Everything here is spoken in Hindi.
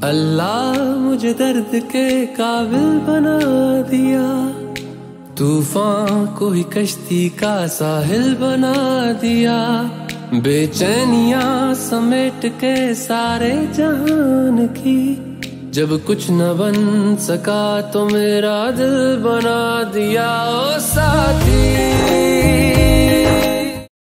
अल्लाह मुझे दर्द के काबिल बना दिया, तूफान को ही कश्ती का साहिल बना दिया। बेचैनियां समेट के सारे जहान की, जब कुछ न बन सका तो मेरा दिल बना दिया। ओ साथी